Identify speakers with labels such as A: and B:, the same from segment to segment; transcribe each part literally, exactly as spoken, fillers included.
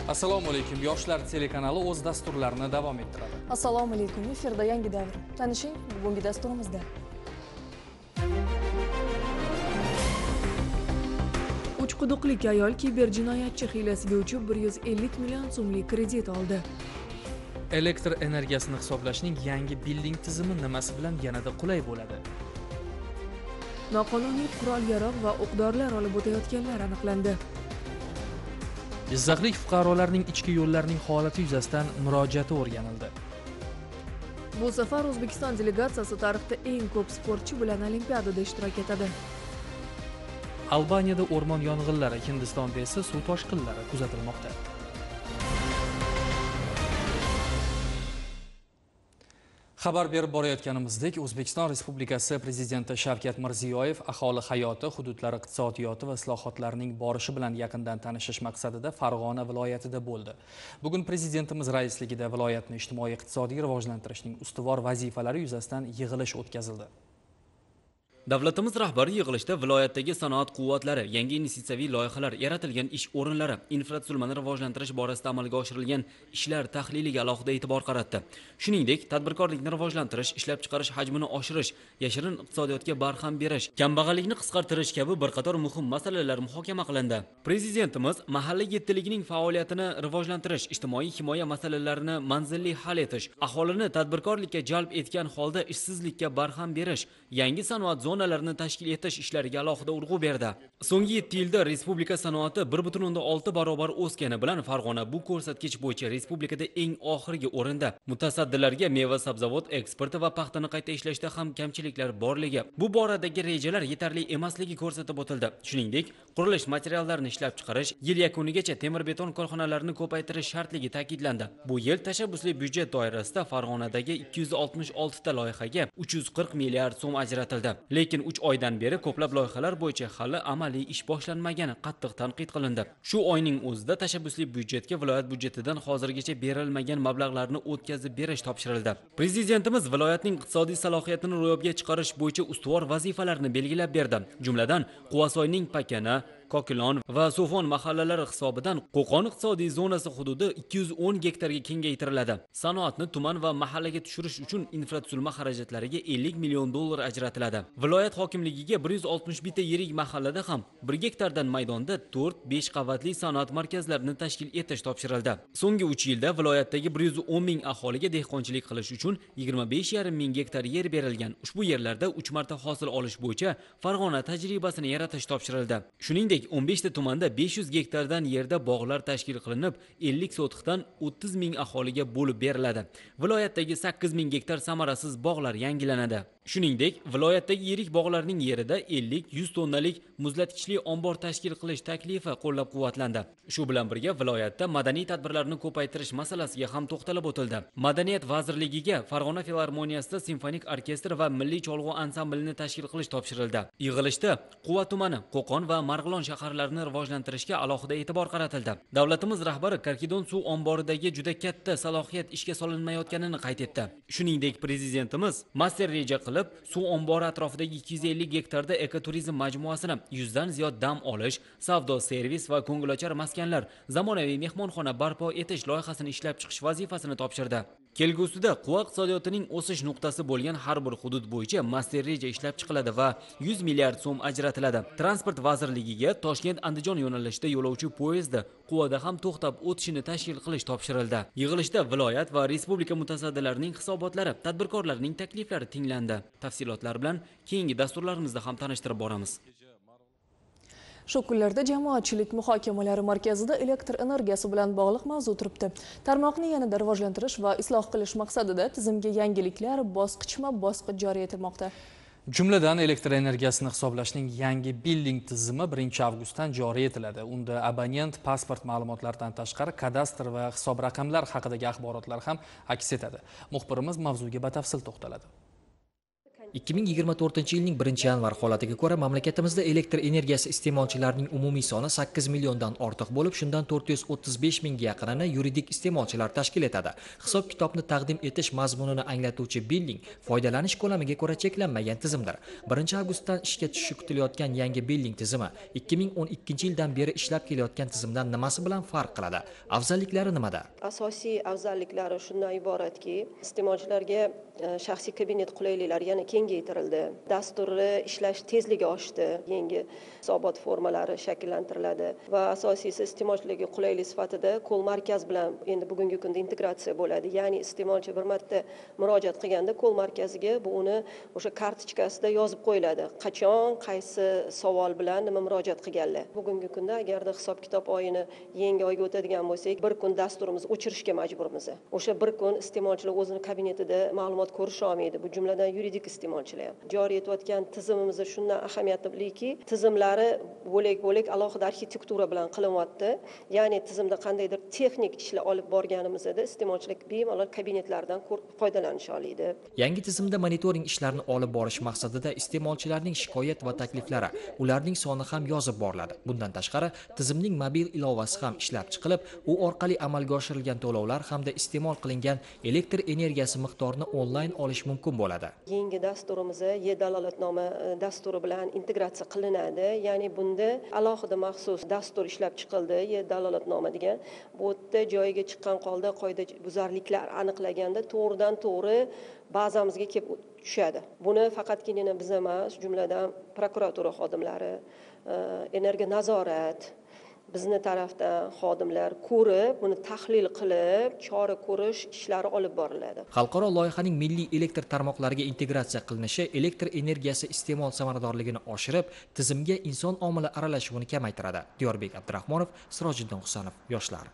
A: Assalomu alaykum. Yoshlar telekanali o'z dasturlarini davom ettiradi.
B: Assalomu alaykum. Efirda yangi davr. Tanishing bugungi dasturimizda. uch quduqlik ayol kiberjinoyatchi hiylasiga uchib bir yuz ellik million so'mlik kredit oldi.
A: Elektr energiyasini hisoblashning yangi billing tizimi nimasi bilan yanada qulay bo'ladi?
B: Noqonuniy qurol-yarog' va o'q-dorilar olib o'tayotganlar aniqlandi.
A: Jizzaxlik fuqarolarning ichki yo'llarning holati yuzasidan murojaati o'rganildi.
B: Bu safar O'zbekiston delegatsiyasi tarixda eng ko'p sportchi bilan Olimpiadada ishtirok etadi.
A: Albaniyada o'rmon yong'inlari, Hindistonda esa suv toshqinlari kuzatilmoqda. Xabar berib borayotganimizdek, O'zbekiston Respublikasi Prezidenti Shavkat Mirziyoyev aholi hayoti, hududlar iqtisodiyoti va islohotlarining borishi bilan yaqindan tanishish maqsadida Farg'ona viloyatida bo'ldi. Bugun Prezidentimiz raisligida viloyatni ijtimoiy-iqtisodiy rivojlantirishning ustuvor vazifalari yuzasidan yig'ilish o'tkazildi.
C: Davlatimiz rahbari yig'ilishda viloyatdagi sanoat quvvatlari, yangi investitsiyaviy loyihalar, yaratilgan ish o'rinlari, infratuzilmani rivojlantirish borasida amalga oshirilgan ishlar tahliliga alohida e'tibor qaratdi. Shuningdek, tadbirkorlikni rivojlantirish, ishlab chiqarish hajmini oshirish, yashirin iqtisodiyotga barham berish, kambag'allikni qisqartirish kabi bir qator muhim masalalar muhokama qilindi. Prezidentimiz mahalla yettiligining faoliyatini rivojlantirish, ijtimoiy himoya masalalarini manzilli hal etish, aholini tadbirkorlikka jalb etgan holda ishsizlikka barham berish, yangi sanoat zonalarini tashkil etish ishlariga alohida urg'u berdi. So'nggi yetti yilda respublika sanoati bir butun o'ndan olti barobar o'sgani bilan Farg'ona bu ko'rsatkich bo'yicha respublikada eng oxirgi o'rinda. Mutasaddilarga meva-sabzavot eksporti va paxtani qayta ishlashda ham kamchiliklar borligi, bu boradagi rejalar yetarli emasligi ko'rsatib o'tildi. Shuningdek, qurilish materiallarini ishlab chiqarish, yil yakunigacha temir-beton korxonalarini ko'paytirish shartligi ta'kidlandi. Bu yil tashabbusli byudjet doirasida Farg'onadagi ikki yuz oltmish olti ta loyihaga uch yuz qirq milliard so'm ajratildi. Lekin uch oydan beri ko'plab loyihalar bo'yicha hali amaliy ish boshlanmagani qattiq tanqid qilindi. Shu oyning o'zida tashabbusli byudjetga viloyat byudjetidan hozirgacha berilmagan mablag'larni o'tkazib berish topshirildi. Prezidentimiz viloyatning iqtisodiy salohiyatini ro'yobga chiqarish bo'yicha ustuvor vazifalarni belgilab berdi. Jumladan, Quvasoyning Pakana, Kokilon va Sofon mahallalari hisobidan Qo'qon iqtisodiy zonasi hududi ikki yuz o'n gektarga kengaytiriladi. Sanoatni tuman va mahallaga tushirish uchun infratuzilma xarajatlariga ellik million dollar ajratiladi. Viloyat hokimligiga bir yuz oltmish bitta yirik mahallada ham bir gektardan maydonda to'rt besh qavatli sanoat markazlarini tashkil etish topshirildi. So'nggi uch yilda viloyatdagi bir yuz o'n ming aholiga dehqonchilik qilish uchun yigirma besh yarim ming gektar yer berilgan. Ushbu yerlarda uch marta hosil olish bo'yicha Farg'ona tajribasini yaratish topshirildi. Shuningdek, o'n besh ta tumanda besh yuz gektardan yerda bog'lar tashkil qilinib, ellik sotixdan o'ttiz ming aholiga bo'lib beriladi. Viloyatdagi sakkiz ming gektar samarasiz bog'lar yangilanadi. Shuningdek, viloyatdagi yirik bog'larning yerida ellik yuz tonnalik muzlatkichli ombor tashkil qilish taklifi qo'llab-quvvatlandi. Shu bilan birga viloyatda madaniy tadbirlarni ko'paytirish masalasiga ham to'xtalib o'tildi. Madaniyat vazirligiga Farg'ona filharmoniyasida simfonik orkestr va milliy cholg'u ansamblini tashkil qilish topshirildi. Yig'ilishda Quva tumani, Qo'qon va Marg'ilon shaharlarini rivojlantirishga alohida e'tibor qaratildi. Davlatimiz rahbari Karkidon suv omboridagi juda katta salohiyat ishga solinmayotganini qayd etdi. Shuningdek, prezidentimiz master reja qilib, suv ombori atrofidagi ikki yuz ellik gektarda ekoturizm majmuasini, yuzdan ziyod dam olish, savdo, servis va ko'ngilochar maskanlar, zamonaviy mehmonxona barpo etish loyihasini ishlab chiqish vazifasini topshirdi. Kelgusida Quva iqtisodiyotining o'sish nuqtasi bo'lgan har bir hudud bo'yicha master reja ishlab chiqiladi va yuz milliard so'm ajratiladi. Transport vazirligiga Toshkent-Andijon yo'nalishida yo'lovchi poyezdi Quvada ham to'xtab o'tishini tashkil qilish topshirildi. Yig'ilishda viloyat va respublika mutasaddilarining hisobotlari, tadbirkorlarning takliflari tinglandi. Tafsilotlar bilan keyingi dasturlarimizda ham tanishtirib boramiz.
B: Shu kunlarda jamoatchilik muhokamalari markazida elektr energiyasi bilan bog'liq mavzu turibdi. Tarmoqni yanada rivojlantirish va isloh qilish maqsadida tizimga yangiliklar bosqichma-bosqich joriy etilmoqda.
A: Jumladan, elektr energiyasini hisoblashning yangi billing tizimi birinchi avgustdan joriy etiladi. Unda abonent pasport ma'lumotlaridan tashqari kadastr va hisob raqamlar haqidagi axborotlar ham aks etadi. Muxbirimiz mavzuga batafsil to'xtaladi.
D: ikki ming yigirma to'rtinchi yilning birinchi yanvar holatiga ko'ra mamlakatimizda elektr energiyasi iste'molchilarining umumiy soni sakkiz milliondan ortiq bo'lib, shundan to'rt yuz o'ttiz besh mingga yaqinini yuridik iste'molchilar tashkil etadi. Hisob-kitobni taqdim etish mazmunini anglatuvchi billing foydalanish ko'lamiga ko'ra cheklanmagan tizimdir. birinchi avgustdan ishga tushishi kutilayotgan yangi billing tizimi ikki ming o'n ikkinchi yildan beri ishlab kelayotgan tizimdan nimasi bilan farq qiladi? Afzalliklari nimada?
E: Asosiy afzalliklari shundan iboratki, iste'molchilarga shaxsiy kabinet qulayliklari yana kengaytirildi. Dasturni ishlash tezligi oshdi. Yangi hisobot formalari shakllantiriladi va asosiysi iste'molchilarga qulaylik sifatida qo'l markaz bilan endi bugungi kunda integratsiya bo'ladi. Ya'ni iste'molchi bir marta murojaat qilganda qo'l markaziga bu uni o'sha kartochkasida yozib qo'yiladi. Qachon, qaysi savol bilan nima murojaat qilganlar. Bugungi kunda agarda hisob-kitob oyini yangi oyga o'tadigan bo'lsak, bir kun dasturimizni o'chirishga majburmiz. O'sha bir kun iste'molchilar o'zini kabinetida ma'lumot ko'risha olmaydi. Bu jumladan yuridik iste'molchilar ham. Joriy etayotgan tizimimizda shundan ahamiyatliki, tizimlari bo'lak-bo'lak alohida arxitektura bilan qilinyapti. Ya'ni tizimda qandaydir texnik ishlar olib borganimizda iste'molchilar bemalol kabinetlardan foydalanisha oladi.
D: Yangi tizimda monitoring ishlarini olib borish maqsadida iste'molchilarning shikoyat va takliflari, ularning soni ham yozib boriladi. Bundan tashqari, tizimning mobil ilovasi ham ishlab chiqilib, u orqali amalga oshirilgan to'lovlar hamda iste'mol qilingan elektr energiyasi miqdorini onlayn olish mumkin bo'ladi.
E: Yangi dasturimiz e-dalolatnoma dasturi bilan integratsiya qilinadi. Ya'ni bunda alohida maxsus dastur ishlab chiqildi, e-dalolatnoma degan. Bu yerda joyiga chiqqan holda qoidabuzarliklar aniqlaganda to'g'ridan to'g'ri bazamizga kelib tushadi. Buni faqatgina biz emas, jumladan prokuratura xodimlari, energiya nazorat bizni tarafdan xodimlar ko'rib, buni tahlil qilib, chora ko'rish ishlari olib boriladi.
D: Xalqaro loyihaning milliy elektr tarmoqlariga integratsiya qilinishi elektr energiyasi iste'mol samaradorligini oshirib, tizimga inson omili aralashuvini kamaytiradi. Diyorbek Abdurahmonov, Sirojiddin Husanov, yoshlar.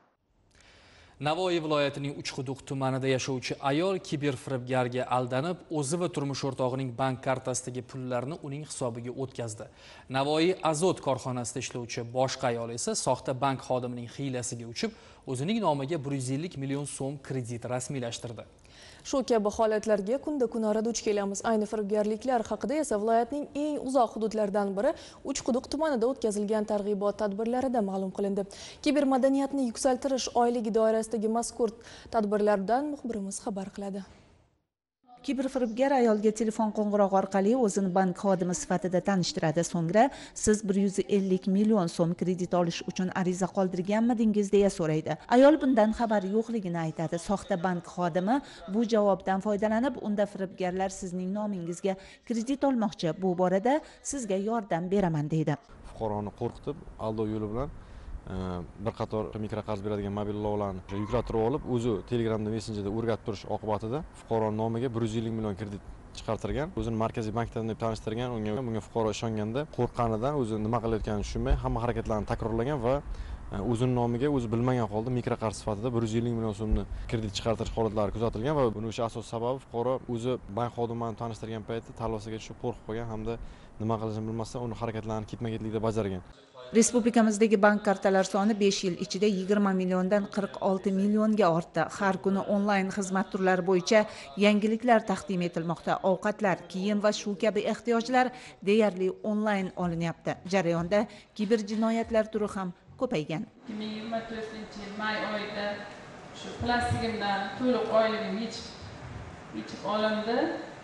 A: Navoiy viloyatining Uchquduq tumanida yashovchi ayol kiberfiribgarga aldanib, o'zi va turmush o'rtog'ining bank kartasidagi pullarni uning hisobiga o'tkazdi. Navoiy Azot korxonasida ishlovchi boshqa ayol esa soxta bank xodimining hiylasiga uchib, o'zining nomiga bir yuz ellik million so'm kredit rasmiylashtirdi.
B: Shu kabi holatlarga kunda-kunora duch kelamiz. Ayni firibgarliklar haqida esa viloyatning eng uzoq hududlaridan biri Uchquduq tumanida o'tkazilgan targ'ibot tadbirlarida ma'lum qilindi. Kibermadaniyatni yuksaltirish oyligi doirasidagi mazkur tadbirlardan muxbirimiz xabar qiladi.
F: Kiberfiribgar ayolga telefon qo'ng'irog'i orqali o'zini bank xodimi sifatida tanishtiradi. So'ngra siz bir yuz ellik million so'm kredit olish uchun ariza qoldirganmidingiz deya so'raydi. Ayol bundan xabari yo'qligini aytadi. Soxta bank xodimi bu javobdan foydalanib, unda firibgarlar sizning nomingizga kredit olmoqchi. Bu borada sizga yordam beraman deydi.
G: Fuqaroni qo'rqitib, aldov yo'li bilan bir qator mikroqarz beradigan mobil ilovalarni yuklattirib olib, o'zi Telegramda, Messenjerda o'rgatib turish oqibatida fuqaroning nomiga bir yuz ellik million kredit chiqartirgan. O'zini markaziy bankdan deb tanishtirgan. Unga bunga fuqaro ishonganda, qo'rqqanidan o'zi nima qilayotganini tushunmay, hamma harakatlarni takrorlagan va o'zini nomiga o'zi bilmagan holda mikroqarz sifatida bir yuz ellik million so'mni kredit chiqartirish holatlari kuzatilgan va buning o'sha asos sababi fuqaro o'zi bank xodimini tanishtirgan paytda talvasaga tushib qo'rqib qolgan hamda nima qilishini bilmasdan uni harakatlarini ketma-ketlikda bajargan.
F: Respublikamizdagi bank kartalar soni besh yil ichida yigirma milliondan qirq olti millionga ortdi. Har kuni onlayn xizmat turlari bo'yicha yangiliklar taqdim etilmoqda. Ovqatlar, kiyim va shu kabi ehtiyojlar deyarli onlayn olinyapti. Jarayonda kiber jinoyatlar turi ham ko'paygan.
H: ikki ming yigirma to'rtinchi yil may oyida shu plastigimdan to'liq oyligim yechib yechib olindi.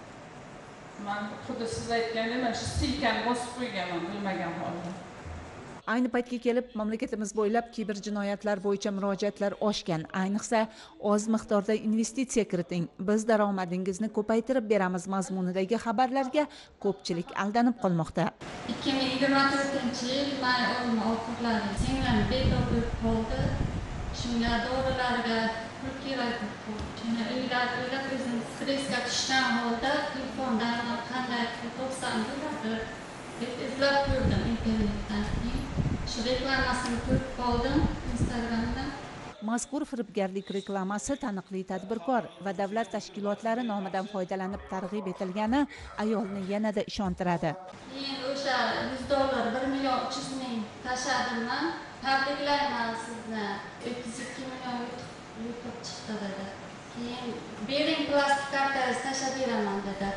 H: Men xuddi siz aytgandek, men shu silkani bosib qo'yganman bilmagan holda.
F: Ayni paytga kelib mamlakatimiz bo'ylab kiber jinoyatlar bo'yicha murojaatlar oshgan. Ayniqsa, oz miqdorda investitsiya kiriting, biz daromadingizni ko'paytirib beramiz mazmunidagi xabarlarga ko'pchilik aldanib qolmoqda.
I: ikki ming yigirma to'rtinchi yil may oyining oxirlarida singlim betob bo'lib qoldi. Shunga dorilarga pul kerak bo'ldi. Shuni o'ylab o'ylab o'zim stressga tushgan holda telefondan qanday pul topsam deb izlab ko'rdim internetdan. Shu reklamasini ko'rib qoldim Instagramda.
F: Mazkur firibgarlik reklamasi taniqli tadbirkor va davlat tashkilotlari nomidan foydalanib targ'ib etilgani ayolni yanada ishontiradi.
I: Keyin o'sha yuz dollar bir million uch yuz ming tashladim. Tabriklayman sizni. o'ttiz ikki million yutib chiqdi dedi. Keyin bering plastik kartangizni tashlab beraman dedi.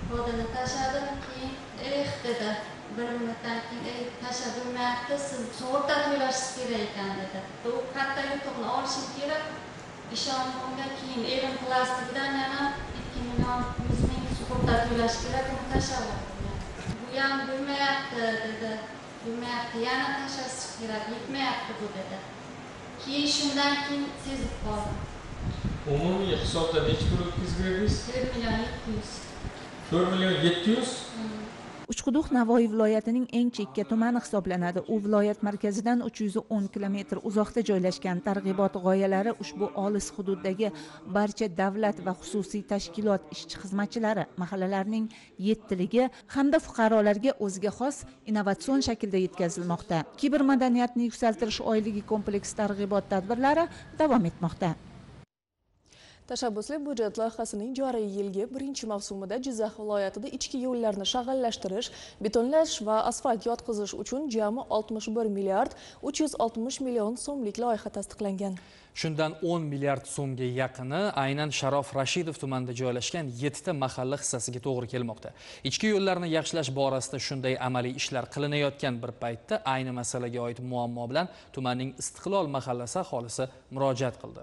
I: podada tashladim, keyin eh dedi. Bir minutdan keyin eh tashlab bo'lmayapti, siz sug'urta to'lashingiz kerak ekan dedi. U katta yutuqni olishim kerak. Ishonimga keyin erim plastikdan yana ikki million yuz ming sug'urta to'lash kerak, uni tashlab oldim. Bu ham bo'lmayapti dedi. Bo'lmayapti, yana tashlash kerak, yetmayapti bu dedi. Keyin shundan keyin sezib qoldim.
J: Umumiy hisobda necha pul o'tkazib berdingiz?
I: to'rt million yetti yuz.
J: to'rt million yetti yuz?
F: Uchquduq Navoiy viloyatining eng chekka tumani hisoblanadi. U viloyat markazidan uch yuz o'n kilometr uzoqda joylashgan. Targ'ibot g'oyalari ushbu olis hududdagi barcha davlat va xususiy tashkilot ishchi xizmatchilari, mahallalarning yettiligi hamda fuqarolarga o'ziga xos innovatsion shaklda yetkazilmoqda. Kibermadaniyatni yuksaltirish oyligi kompleks targ'ibot tadbirlari davom etmoqda.
B: Tashabbusli byudjet loyihasining joriy yilgi birinchi mavsumida Jizzax viloyatida ichki yo'llarni shag'allashtirish, betonlash va asfalt yotqizish uchun jami oltmish bir milliard uch yuz oltmish million so'mlik loyiha tasdiqlangan.
A: Shundan o'n milliard so'mga yaqini aynan Sharof Rashidov tumanida joylashgan yettita mahalla hissasiga to'g'ri kelmoqda. Ichki yo'llarni yaxshilash borasida shunday amaliy ishlar qilinayotgan bir paytda ayni masalaga oid muammo bilan tumanning Istiqlol mahallasi aholisi murojaat qildi.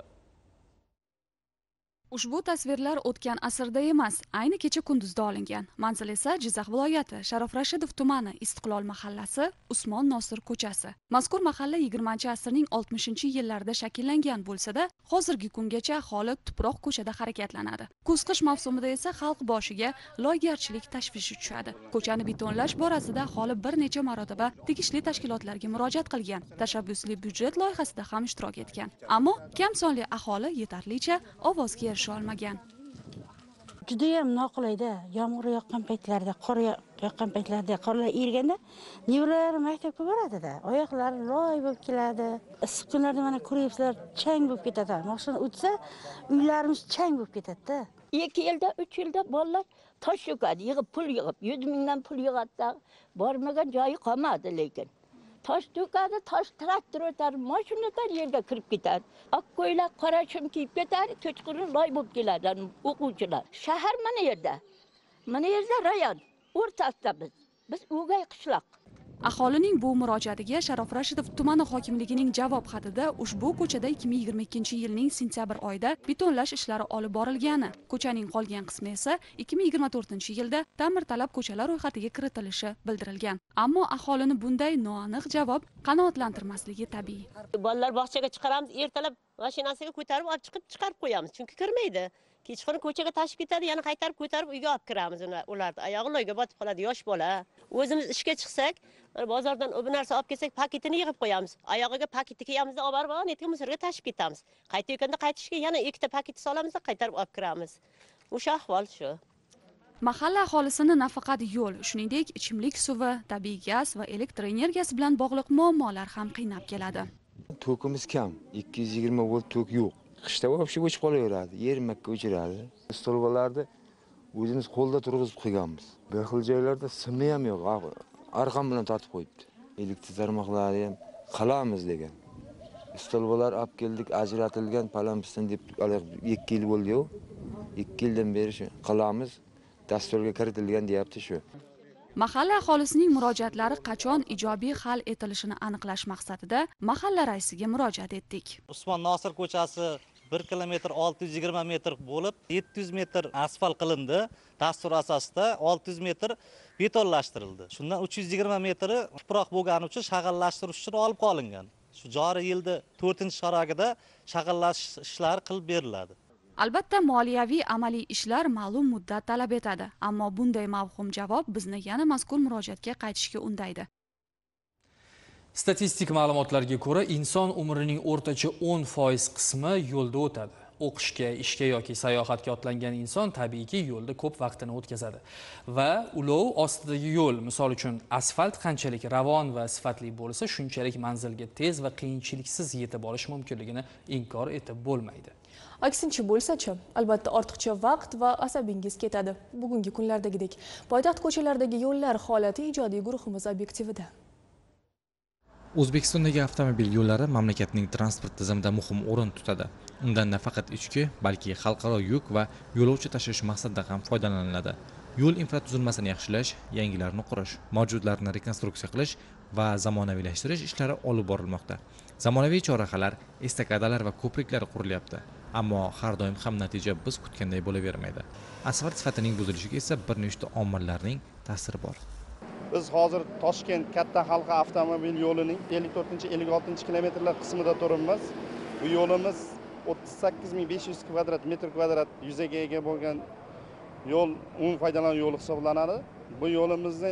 K: Ushbu tasvirlar o'tgan asrda emas, ayni kecha kunduzda olingan. Manzil esa Jizzax viloyati, Sharof Rashidov tumani, Istiqlol mahallasi, Usmon Nosir ko'chasi. Mazkur mahalla yigirmanchi asrning oltmishinchi yillarida shakllangan bo'lsa-da, hozirgi kungacha aholi tuproq ko'chada harakatlanadi. Kuz-qish mavsumida esa xalq boshiga loygarchilik tashvishi tushadi. Ko'chani betonlash borasida aholi bir necha marotaba tegishli tashkilotlarga murojaat qilgan. Tashabbusli byudjet loyihasida ham ishtirok etgan. Ammo kam sonli aholi yetarlicha ovozga erisha olmagan.
L: Juda ham noqulayda, yomg'ir yoqqan paytlarda, qor yoqqan paytlarda, qorlar erganda nevaralari maktabga boradi-da, oyoqlari loy bo'lib keladi. Issiq kunlarda mana ko'ryapsizlar, chang bo'lib ketadi. Mashina o'tsa, uylarimiz chang bo'lib ketadi-da.
M: ikki yilda, uch yilda bolalar tosh yig'adi, yig'ib pul yig'ib, yuz mingdan pul yig'atsa, bormagan joyi qolmadi lekin. Tosh to'kadi, tosh traktor o'tar, mashinalar yerga kirib ketadi. Oq ko'ylak, qora shim kiyib ketadi, kechqurun loy bo'lib keladi o'quvchilar. Shahar mana yerda. Mana yerda rayon, o'rtasida biz. Biz o'gay qishloq.
K: Aholining bu murojaatiga Sharof Rashidov tumani hokimligining javob xatida ushbu ko'chada ikki ming yigirma ikkinchi yilning sentyabr oyida betonlash ishlari olib borilgani, ko'chaning qolgan qismi esa ikki ming yigirma to'rtinchi yilda ta'mirtalab ko'chalar ro'yxatiga kiritilishi bildirilgan. Ammo aholini bunday noaniq javob qanoatlantirmasligi tabiiy.
M: Bolalar bog'chaga chiqaramiz, ertalab mashinasiga ko'tarib olib chiqib chiqarib qo'yamiz, chunki kirmaydi. Kechqurun ko'chaga tashib ketadi, yana qaytarib ko'tarib uyga olib kiramiz ularni. Oyog'i loyga botib qoladi yosh bola. O'zimiz ishga chiqsak, bozordan u narsa olib kelsak, paketini yig'ib qo'yamiz. Oyog'iga paketni kiyamiz, olib borib, netga musirga tashib ketamiz. Qaytayotganda qaytishga yana ikkita paket solamiz, qaytarib olib kiramiz. O'sha ahvol shu.
K: Mahalla aholisini nafaqat yo'l, shuningdek, ichimlik suvi, tabiiy gaz va elektr energiyasi bilan bog'liq muammolar ham qiynab keladi.
N: Tokimiz kam, ikki yuz yigirma volt tok yo'q. Qishda vobshe o'chib qolaveradi, yermakka o'chiradi. Stolbalarni o'zimiz qo'lda turg'izib qo'yganmiz. Bir xil joylarda simni ham yo'q, arqon bilan tortib qo'yibdi. Elektr tarmoqlari ham qilamiz degan. Stolbalar olib keldik, ajratilgan palampistdan deb ikki yil bo'ldi-yu. ikki yildan beri shu qilamiz, dasturga kiritilgan deyapti shu.
K: Mahalla aholisining murojaatlari qachon ijobiy hal etilishini aniqlash maqsadida mahalla raisiga murojaat etdik.
O: Usmon Nosir ko'chasi bir kilometr olti yuz yigirma metr bo'lib, yetti yuz metr asfalt qilindi. Dastur asosida olti yuz metr betonlashtirildi. Shundan uch yuz yigirma metri tuproq bo'lgani uchun shag'allashtirish uchun olib qolingan. Shu joriy yilda to'rtinchi sharogida shag'allash ishlari qilib beriladi.
K: Albatta, moliyaviy amaliy ishlar ma'lum muddat talab etadi, ammo bunday mavhum javob bizni yana mazkur murojaatga qaytishga undaydi.
A: Statistik ma'lumotlarga ko'ra, inson umrining o'rtacha o'n foiz qismi yo'lda o'tadi. O'qishga, ishga yoki sayohatga otlangan inson tabiiyki yo'lda ko'p vaqtini o'tkazadi. Va ulov ostidagi yo'l, misol uchun asfalt qanchalik ravon va sifatli bo'lsa, shunchalik manzilga tez va qiyinchiliksiz yetib olish mumkinligini inkor etib bo'lmaydi.
B: Aksincha bo'lsa-chi, albatta ortiqcha vaqt va asabingiz ketadi. Bugungi kunlardagidek poytaxt ko'chalaridagi yo'llar holati ijodiy guruhimiz obyektivida.
P: O'zbekistondagi avtomobil yo'llari mamlakatning transport tizimida muhim o'rin tutadi. Undan nafaqat ichki, balki xalqaro yuk va yo'lovchi tashish maqsadida ham foydalaniladi. yo'l infratuzilmasini yaxshilash, yangilarini qurish, mavjudlarni rekonstruksiya qilish va zamonaviylashtirish ishlari olib borilmoqda. Zamonaviy chorrahalar, estakadalar va ko'priklar qurilyapti. Ammo har doim ham natija biz kutganday bo'lavermaydi. Asfalt sifatining buzilishiga esa bir nechta omillarning ta'siri bor.
Q: Biz hozir Toshkent katta halqa avtomobil yo'lining ellik to'rtinchi ellik oltinchi kilometrlar qismida turibmiz. Bu yo'limiz o'ttiz sakkiz ming besh yuz kvadrat metr kvadrat yuzaga ega bo'lgan yo'l umumiy foydalanuvchi yo'l hisoblanadi. Bu yo'limizni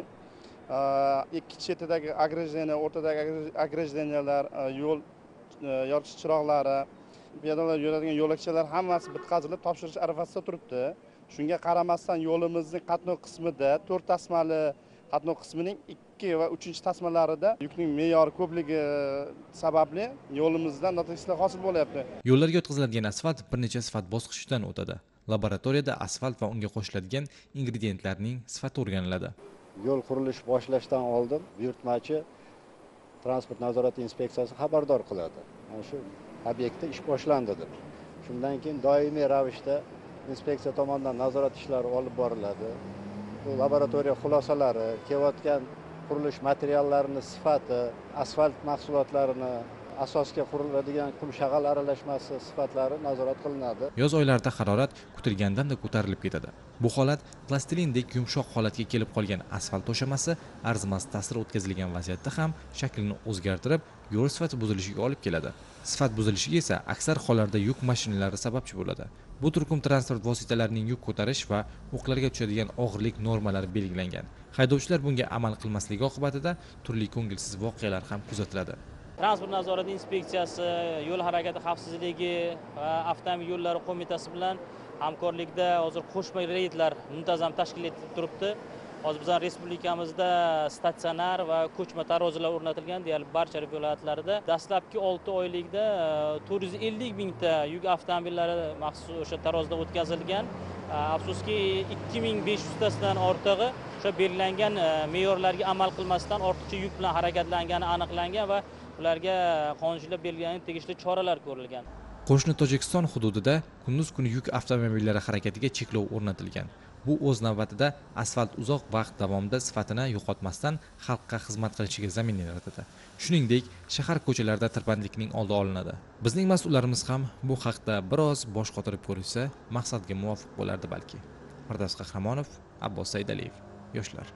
Q: ikki chetidagi agrejeniya, o'rtadagi agrejeniyalar, yo'l yoritish chiroqlari, piyodalar yuradigan yo'lakchalar hammasi bitkazilib topshirish arafasida turibdi. Shunga qaramasdan yo'limizning qatnov qismida to'rt tasmali qatnov qismining ikki va uchinchi tasmalarida yukning me'yori ko'pligi sababli yo'limizdan notekislik hosil bo'lyapti.
P: Yo'llarga o'tkaziladigan asfalt bir necha sifat bosqichidan o'tadi. Laboratoriyada asfalt va unga qo'shiladigan ingrediyentlarning sifati o'rganiladi.
R: Yo'l qurilish boshlashdan oldin buyurtmachi transport nazorati inspeksiyasi xabardor qiladi. Mana shu obyektda ish boshlandi deb. Shundan keyin doimiy ravishda inspeksiya tomonidan nazorat ishlari olib boriladi. Bu laboratoriya xulosalari, kelayotgan qurilish materiallarini sifati, asfalt mahsulotlarini asosga quriladigan qum shag'al aralashmasi sifatlari nazorat qilinadi.
P: Yoz oylarida harorat kutilgandan-da ko'tarilib ketadi. Bu holat plastilindek yumshoq holatga kelib qolgan asfalt to'shamasi arzimas ta'sir o'tkazilgan vaziyatda ham shaklini o'zgartirib, yo'l sifati buzilishiga olib keladi. Sifat buzilishiga esa aksar hollarda yuk mashinalari sababchi bo'ladi. Bu turkum transport vositalarining yuk ko'tarish va o'qlarga tushadigan og'irlik normalari belgilangan. Haydovchilar bunga amal qilmasligi oqibatida turli ko'ngilsiz voqealar ham kuzatiladi.
S: Transport nazorati inspeksiyasi, yo'l harakati xavfsizligi va avtomobil yo'llari qo'mitasi bilan hamkorlikda hozir qo'shma reydlar muntazam tashkil etilib turibdi. Hozir bizning respublikamizda statsionar va ko'chma tarozilar o'rnatilgan deyarli barcha viloyatlarda dastlabki olti oylikda to'rt yuz ellik mingta yuk avtomobillari maxsus o'sha tarozida o'tkazilgan. Afsuski ikki ming besh yuz tasidan ortig'i o'sha belgilangan me'yorlarga amal qilmasdan ortiqcha yuk bilan harakatlangani aniqlangan va ularga qonunchilik belgilangan tegishli choralar ko'rilgan.
P: Qo'shni Tojikiston hududida kunduz kuni yuk avtomobillari harakatiga cheklov o'rnatilgan. Bu o'z navbatida asfalt uzoq vaqt davomida sifatini yo'qotmasdan xalqqa xizmat qilishiga zamin yaratadi. Shuningdek, shahar ko'chalarida tirbandlikning oldi olinadi. Bizning mas'ullarimiz ham bu haqda biroz bosh qotirib ko'rishsa, maqsadga muvofiq bo'lardi balki. Firdavs Qahramonov, Abbos Saidaliyev, Yoshlar.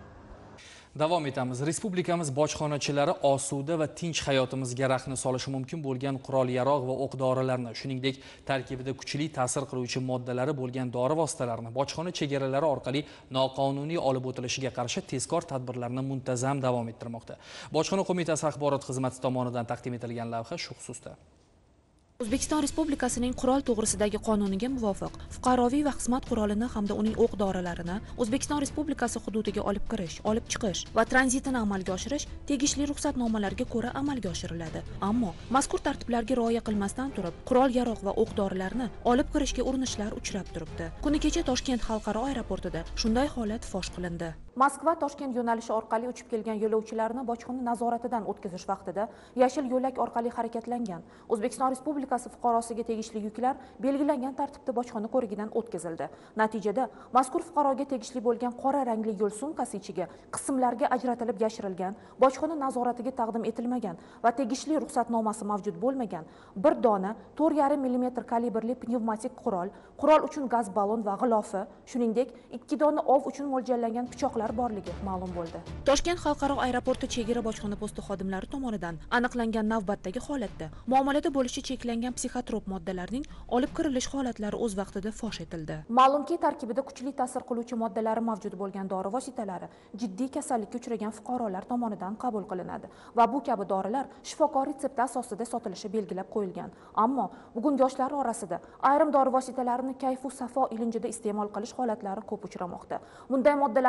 A: Davom etamiz. Respublikamiz bojxonachilari osuda va tinch hayotimizga raxna solishi mumkin bo'lgan qurol-yarog' va o'q-dorilarni, shuningdek, tarkibida kuchli ta'sir qiluvchi moddalari bo'lgan dori vositalarini bojxona chegaralari orqali noqonuniy olib o'tilishiga qarshi tezkor tadbirlarni muntazam davom ettirmoqda. Bojxona qo'mitasi axborot xizmati tomonidan taqdim etilgan lavha shu xususda.
T: O'zbekiston Respublikasining qurol to'g'risidagi qonuniga muvofiq fuqaroviy va xizmat qurolini hamda uning o'q-dorilarini O'zbekiston Respublikasi hududiga olib kirish, olib chiqish va tranzitini amalga oshirish tegishli ruxsatnomalarga ko'ra amalga oshiriladi. Ammo mazkur tartiblarga rioya qilmasdan turib, qurol-yarog' va o'q-dorilarni olib kirishga urinishlar uchrab turibdi. Kuni kecha Toshkent xalqaro aeroportida shunday holat fosh qilindi. Moskva Toshkent yo'nalishi orqali uchib kelgan yo'lovchilarni bojxona nazoratidan o'tkazish vaqtida yashil yo'lak orqali harakatlangan O'zbekiston Respublikasi fuqarosiga tegishli yuklar belgilangan tartibda bojxona ko'rigidan o'tkazildi. Natijada mazkur fuqaroga tegishli bo'lgan qora rangli yo'l sumkasi ichiga qismlarga ajratilib yashirilgan, bojxona nazoratiga taqdim etilmagan va tegishli ruxsatnomasi mavjud bo'lmagan bir dona to'rt yarim millimetr kalibrli pnevmatik qurol, qurol uchun gaz ballon va g'ilofi, shuningdek ikki dona ov uchun mo'ljallangan pichoqlar borligi ma'lum bo'ldi. Toshkent xalqaro aeroporti chegara bojxona posti xodimlari tomonidan aniqlangan navbatdagi holatda muomalada bo'lishi cheklangan psixotrop moddalarning olib kirilish holatlari o'z vaqtida fosh etildi. Ma'lumki, tarkibida kuchli ta'sir qiluvchi moddalari mavjud bo'lgan dori vositalari jiddiy kasallikka uchragan fuqarolar tomonidan qabul qilinadi va bu kabi dorilar shifokor retsepti asosida sotilishi belgilab qo'yilgan. Ammo bugun yoshlar orasida ayrim dori vositalarini kayfu safo ilinjida iste'mol qilish holatlari ko'p uchramoqda. Bunday moddalarni katta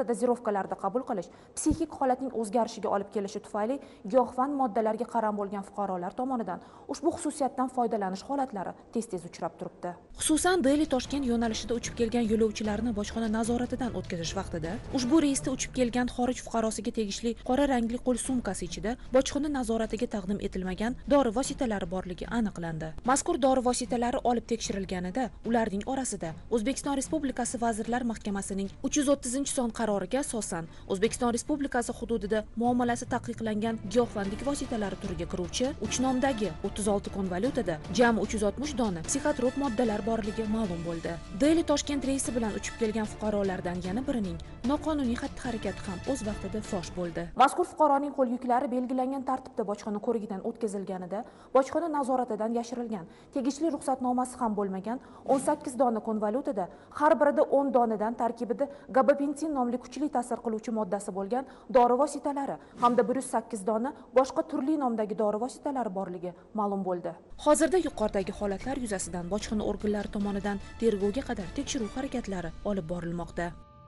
T: dozirovkalarda qabul qilish psixik holatning o'zgarishiga olib kelishi tufayli giyohvand moddalarga qaram bo'lgan fuqarolar tomonidan ushbu xususiyatdan foydalanish holatlari tez-tez uchrab turibdi. Xususan, Delhi-Toshkent yo'nalishida uchib kelgan yo'lovchilarni bojxona nazoratidan o'tkazish vaqtida ushbu reysda uchib kelgan xorij fuqarosiga tegishli qora rangli qo'l sumkasi ichida bojxona nazoratiga taqdim etilmagan dori vositalari borligi aniqlandi. Mazkur dori vositalari olib tekshirilganida ularning orasida O'zbekiston Respublikasi Vazirlar Mahkamasining uch yuz o'ttizinchi son qaroriga asosan O'zbekiston Respublikasi hududida muomalasi taqiqlangan giyohvandlik vositalari turiga kiruvchi uch nomdagi o'ttiz olti konvalyutada jami uch yuz oltmish dona psixotrop moddalar borligi ma'lum bo'ldi. Delhi-Toshkent reysi bilan uchib kelgan fuqarolardan yana birining noqonuniy xatti-harakati ham o'z vaqtida fosh bo'ldi. Mazkur fuqaroning qo'l yuklari belgilangan tartibda bojxona ko'rigidan o'tkazilganida bojxona nazoratidan yashirilgan, tegishli ruxsatnomasi ham bo'lmagan o'n sakkiz dona konvalyutada har birida o'n donadan tarkibida gabapentin nomli kuchli ta'sir qiluvchi moddasi bo'lgan dori vositalari hamda bir yuz sakkiz dona boshqa turli nomdagi dori vositalari borligi ma'lum bo'ldi. Hozirda yuqoridagi holatlar yuzasidan bojxona organlari tomonidan tergovga qadar tekshiruv harakatlari olib borilmoqda.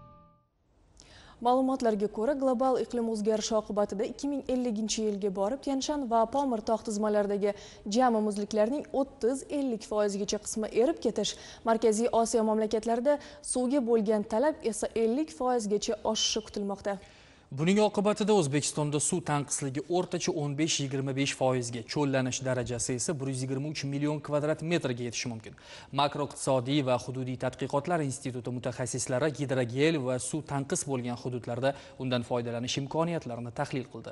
B: Ma'lumotlarga ko'ra, global iqlim o'zgarishi oqibatida ikki ming ellinchi yilga borib Tian-Shan va Pomir tog' tizmalaridagi jami muzliklarning o'ttiz ellik foizgacha qismi erib ketish, Markaziy Osiyo mamlakatlarida suvga bo'lgan talab esa ellik foizgacha oshishi kutilmoqda.
A: Buning oqibatida O'zbekistonda suv tanqisligi o'rtacha o'n besh yigirma besh foizga, cho'llanish darajasi esa bir yuz yigirma uch million kvadrat metrga yetishi mumkin. Makroiqtisodiy va hududiy tadqiqotlar instituti mutaxassislari gidrogel va suv tanqis bo'lgan hududlarda undan foydalanish imkoniyatlarini tahlil qildi.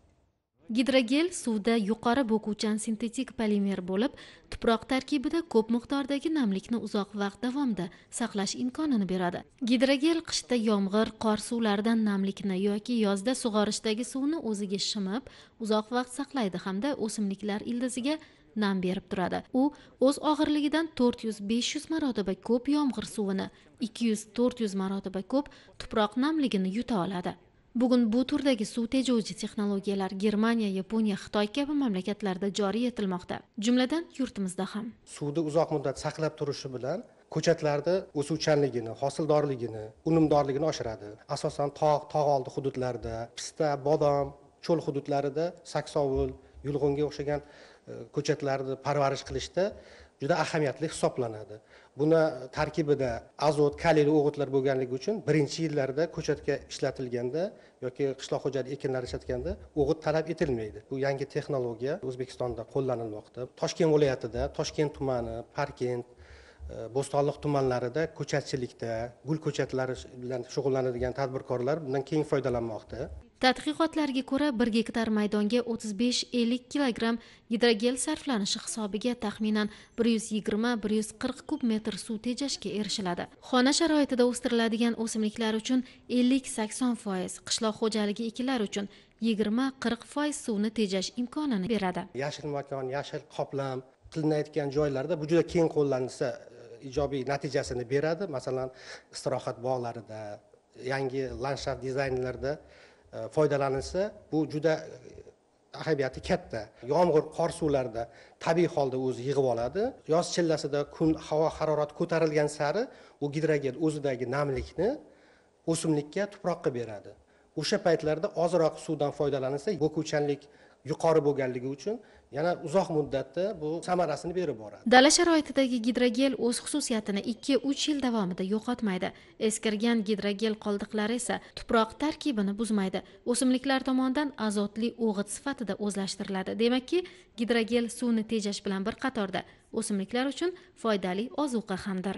U: Gidrogel suvda yuqori bo'kuvchan sintetik polimer bo'lib, tuproq tarkibida ko'p miqdordagi namlikni uzoq vaqt davomida saqlash imkonini beradi. Gidrogel qishda yomg'ir, qor suvlaridan namlikni yoki yozda sug'orishdagi suvni o'ziga shimib, uzoq vaqt saqlaydi hamda o'simliklar ildiziga nam berib turadi. U o'z og'irligidan to'rt yuz besh yuz marotaba ko'p yomg'ir suvini, ikki yuz to'rt yuz marotaba ko'p tuproq namligini yuta oladi. Bugun bu turdagi suv tejovchi texnologiyalar Germaniya, Yaponiya, Xitoy kabi mamlakatlarda joriy etilmoqda. Jumladan yurtimizda ham.
V: Suvni uzoq muddat saqlab turishi bilan ko'chatlarda o'suvchanligini, hosildorligini, unumdorligini oshiradi. Asosan tog', tog' oldi hududlarda, pista, bodom, cho'l hududlarida saksovul, yulg'unga o'xshagan ko'chatlarni parvarish qilishda juda ahamiyatli hisoblanadi. Buni tarkibida azot, kaliyli o'g'itlar bo'lganligi uchun birinchi yillarda ko'chatga ishlatilganda yoki qishloq xo'jalik ekinlari ishlatganda o'g'it talab etilmaydi. Bu yangi texnologiya O'zbekistonda qo'llanilmoqda. Toshkent viloyatida, Toshkent tumani, Parkent, Bo'stonliq tumanlarida ko'chatchilikda, gul ko'chatlari bilan shug'ullanadigan tadbirkorlar bundan keng foydalanmoqda.
U: Tadqiqotlarga ko'ra, bir gektar maydonga o'ttiz besh ellik kilogramm gidrogel sarflanishi hisobiga taxminan bir yuz yigirma bir yuz qirq kub metr suv tejashga erishiladi. Xona sharoitida o'stiriladigan o'simliklar uchun ellik sakson foiz, qishloq xo'jaligi ekinlari uchun yigirma qirq foiz suvni tejash imkonini beradi.
V: Yashil makon, yashil qoplam qilinayotgan joylarda bu juda keng qo'llanilsa ijobiy natijasini beradi. Masalan, istirohat bog'larida, yangi landshaft dizaynlarida foydalanilsa, bu juda ahamiyati katta. Yomg'ir, qor suvlarida tabiiy holda o'zi yig'ib oladi. Yoz chillasida kun havo harorati ko'tarilgan sari u gidrogel o'zidagi namlikni o'simlikka, tuproqqa beradi. O'sha paytlarda ozroq suvdan foydalanilsa, bo'kuvchanlik yuqori bo'lganligi uchun yana uzoq muddatda bu samarasini berib boradi.
U: Dala sharoitidagi gidrogel o'z xususiyatini ikki uch yil davomida yo'qotmaydi. Eskirgan gidrogel qoldiqlari esa tuproq tarkibini buzmaydi. O'simliklar tomonidan azotli o'g'it sifatida o'zlashtiriladi. Demakki, gidrogel suvni tejash bilan bir qatorda o'simliklar uchun foydali ozuqa hamdir.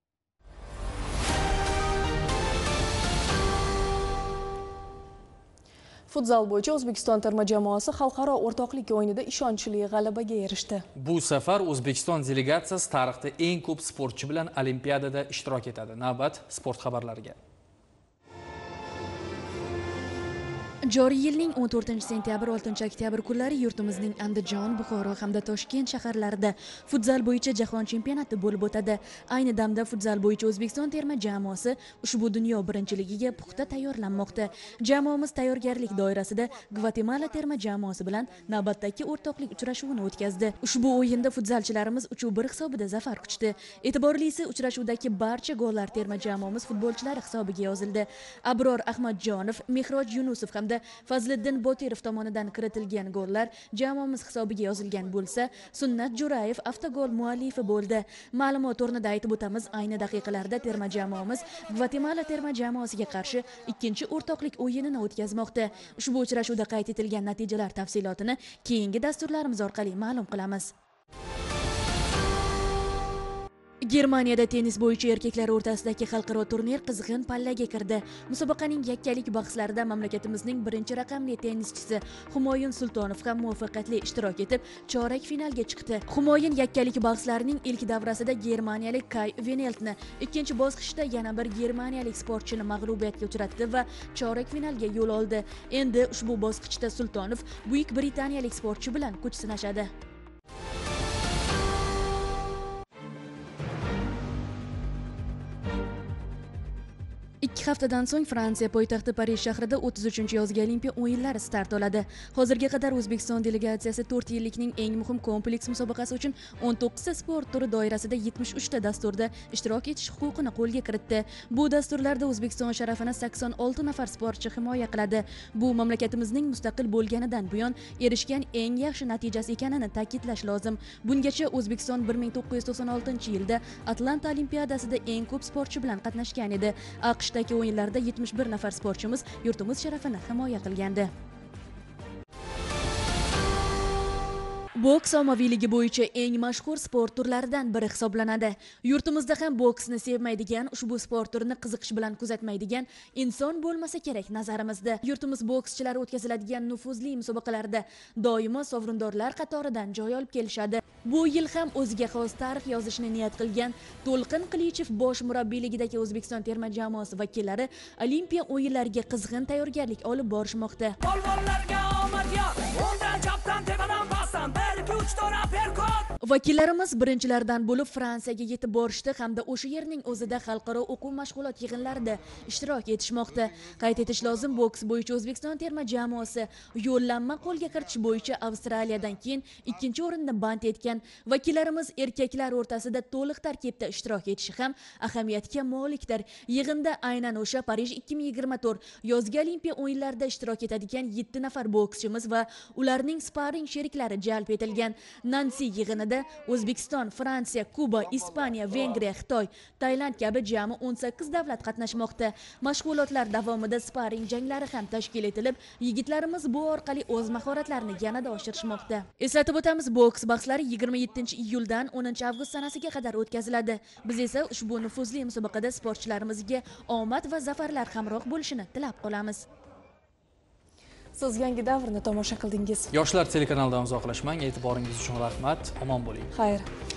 B: Futzal bo'yicha O'zbekiston terma jamoasi xalqaro o'rtoqlik o'yinida ishonchli g'alabaga erishdi.
A: Bu safar O'zbekiston delegatsiyasi tarixda eng ko'p sportchi bilan Olimpiadada ishtirok etadi. Navbat sport xabarlariga.
C: Joriy yilning o'n to'rtinchi sentyabr oltinchi oktyabr kunlari yurtimizning Andijon, Buxoro hamda Toshkent shaharlarida futzal bo'yicha jahon chempionati bo'lib o'tadi. Ayni damda futzal bo'yicha O'zbekiston terma jamoasi ushbu dunyo birinchiligiga puxta tayyorlanmoqda. Jamoamiz tayyorgarlik doirasida Gvatemala terma jamoasi bilan navbatdagi o'rtoqlik uchrashuvini o'tkazdi. Ushbu o'yinda futzalchilarimiz uch bir hisobida zafar quchdi. E'tiborlisi, uchrashuvdagi barcha gollar terma jamoamiz futbolchilari hisobiga yozildi. Abror Ahmadjonov, Mehroj Yunusov hamda Fazliddin Botirov tomonidan kiritilgan gollar jamoamiz hisobiga yozilgan bo'lsa, Sunnat Jo'rayev avtogol muallifi bo'ldi. Ma'lumot o'rnida aytib o'tamiz, ayni daqiqalarda terma jamoamiz Gvatemala terma jamoasiga qarshi ikkinchi o'rtoqlik o'yinini o'tkazmoqda. Ushbu uchrashuvda qayd etilgan natijalar tafsilotini keyingi dasturlarimiz orqali ma'lum qilamiz. Germaniyada tennis bo'yicha erkaklar o'rtasidagi xalqaro turnir qizg'in pallaga kirdi. Musobaqaning yakkalik bahslarida mamlakatimizning birinchi raqamli tennischisi Humoyun Sultonov ham muvaffaqiyatli ishtirok etib, chorak finalga chiqdi. Humoyun yakkalik bahslarining ilk davrasida germaniyalik Kai Veneltni, ikkinchi bosqichda yana bir germaniyalik sportchini mag'lubiyatga uchratdi va chorak finalga yo'l oldi. Endi ushbu bosqichda Sultonov Buyuk Britaniyalik sportchi bilan kuch sinashadi. ikki haftadan so'ng Fransiya poytaxti Parij shahrida o'ttiz uchinchi yozgi Olimpiya o'yinlari start oladi. Hozirga qadar O'zbekiston delegatsiyasi to'rt yillikning eng muhim kompleks musobaqasi uchun o'n to'qqizta sport turi doirasida yetmish uchta dasturda ishtirok etish huquqini qo'lga kiritdi. Bu dasturlarda O'zbekiston sharafini sakson olti nafar sportchi himoya qiladi. Bu mamlakatimizning mustaqil bo'lganidan buyon erishgan eng yaxshi natijasi ekanini ta'kidlash lozim. Bungacha O'zbekiston bir ming to'qqiz yuz to'qson oltinchi yilda Atlanta Olimpiadasida eng ko'p sportchi bilan qatnashgan edi. AQShdagi o'yinlarda yetmish bir nafar sportchimiz yurtimiz sharafini himoya qilgandi. Boks ommaviyligi bo'yicha eng mashhur sport turlaridan biri hisoblanadi. Yurtimizda ham boksni sevmaydigan, ushbu sport turini qiziqish bilan kuzatmaydigan inson bo'lmasa kerak nazarimizda. Yurtimiz bokschilari o'tkaziladigan nufuzli musobaqalarda doimo sovrindorlar qatoridan joy olib kelishadi. Bu yil ham o'ziga xos tarix yozishni niyat qilgan To'lqin Qilichev bosh murabbiyligidagi O'zbekiston terma jamoasi vakillari Olimpiya o'yinlariga qizg'in tayyorgarlik olib borishmoqda.
E: Polvonlarga omad yor, o'ndan chapdan tepadan basdan
C: Vakillarimiz birinchilardan bo'lib Fransiyaga yetib borishdi hamda o'sha yerning o'zida xalqaro o'quv mashg'ulot yig'inlarida ishtirok etishmoqda. Qayd etish lozim, boks bo'yicha O'zbekiston terma jamoasi yo'llanma qo'lga kiritish bo'yicha Avstraliyadan keyin ikkinchi o'rinda band etgan. Vakillarimiz erkaklar o'rtasida to'liq tarkibda ishtirok etishi ham ahamiyatga molikdir. Yig'inda aynan o'sha Parij ikki ming yigirma to'rt yozgi Olimpiya o'yinlarida ishtirok etadigan yetti nafar bokschimiz va ularning sparring sheriklari jalb etilgan. Nansi yig'inida O'zbekiston, Fransiya, Kuba, Ispaniya, Vengriya, Xitoy, Tailand kabi jami o'n sakkiz davlat qatnashmoqda. Mashg'ulotlar davomida sparring janglari ham tashkil etilib, yigitlarimiz bu orqali o'z mahoratlarini yanada oshirishmoqda. Eslatib o'tamiz, boks bahslari yigirma yettinchi iyuldan o'ninchi avgust sanasiga qadar o'tkaziladi. Biz esa ushbu nufuzli musobaqada sportchilarimizga omad va zafarlar hamroh bo'lishini tilab qolamiz. Siz yangi davrni tomosha qildingiz.
A: Yoshlar telekanalidan uzoqlashmang. E'tiboringiz uchun rahmat. Omon bo'ling.
C: Xayr.